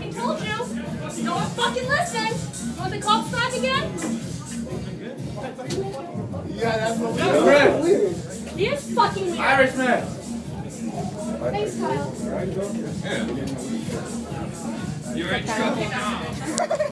fucking told you. No one fucking listen. You want the cops back again? Yeah, that's what weird. He is fucking weird. Irishman. Thanks, Kyle. Yeah. You're in trouble now.